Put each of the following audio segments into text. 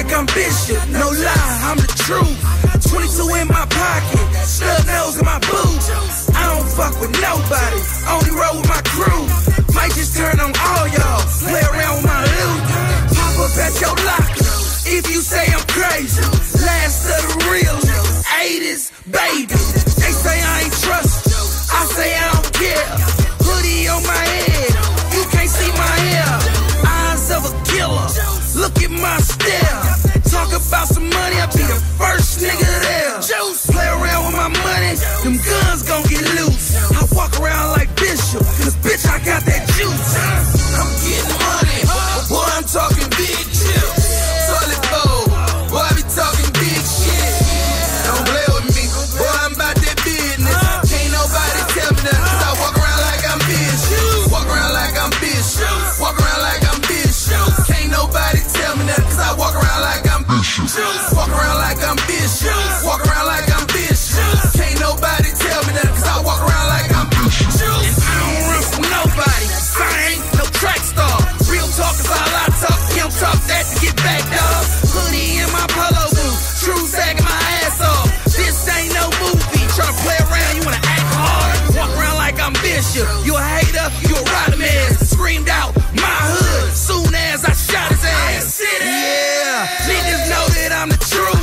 like I'm Bishop. No lie, I'm the truth. 22 in my pocket, snub nose in my boots. I don't fuck with nobody, only roll with my crew. Might just turn on all y'all, play around with my loot. Pop up at your locker, if you say I'm crazy. Last of the real 80s, baby. They say I ain't trust, I say I don't care. Hoodie on my head, you can't see my hair. Eyes of a killer, look at my stare. Talk about some money, I be the first nigga there. Play around with my money, them guns gon' get loose. I walk around like Bishop, cause bitch I got that juice. I'm getting money, boy I'm talking big chips. Toilet bowl, boy I be talking big shit. Don't play with me, boy I'm about that business. Can't nobody tell me nothing, cause I walk around like I'm Bishop. Walk around like I'm Bishop, walk around like I'm Bishop. Can't nobody tell me nothing, cause I walk around like I'm Bishop. Walk around like I'm Bishop, walk around like I'm Bishop. Can't nobody tell me nothing, cause I walk around like I'm Bishop. And I don't run from nobody, cause I ain't no track star. Real talk is all I talk, you don't talk that to get back, dog. Hoodie in my polo boots, true sagging my ass off. This ain't no movie, try to play around, you wanna act hard. Walk around like I'm Bishop, you a hater, you a rotten man. Screamed out my hood, soon as I shot his ass. Yeah, niggas know that I'm the truth.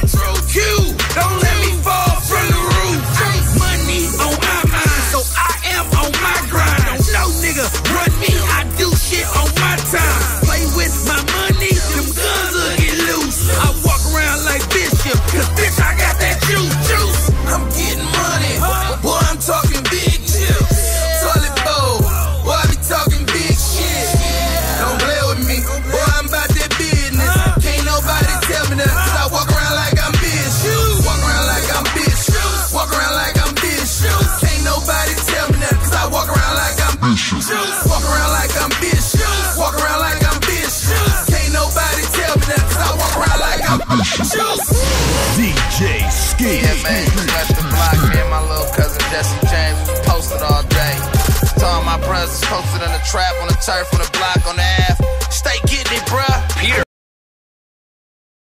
Q, don't let me fall from the roof. Money on my mind, so I am on my grind. Don't no nigga run me, I do shit on my time. Play with my money, them guns will get loose. I walk around like Bishop, cause bitch I got that juice. I'm getting money, boy I'm talking big chips. Toilet bowl, boy I be talking big shit. Don't play with me, boy I'm about that business. Can't nobody tell me nothing, cause I walk around like I'm Bishop. Walk around like I'm Bishop, walk around like I'm Bishop. Can't nobody tell me nothing, cause I walk around like I'm Bishop. Walk around like I'm Bishop, walk around like I'm Bishop. Can't nobody tell me nothing, cause I walk around like I'm Bishop. DJ Ski. Yeah, man, that's the block. Me and my little cousin Jesse James was posted all day. To all my brothers posted in the trap on the turf on the block.